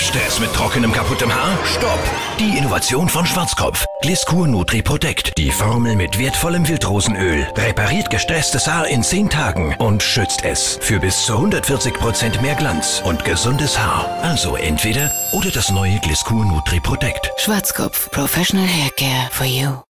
Stress mit trockenem, kaputtem Haar? Stopp! Die Innovation von Schwarzkopf. Gliscur Nutri Protect. Die Formel mit wertvollem Wildrosenöl. Repariert gestresstes Haar in 10 Tagen und schützt es für bis zu 140% mehr Glanz und gesundes Haar. Also entweder oder das neue Gliscur Nutri Protect. Schwarzkopf. Professional Hair Care for you.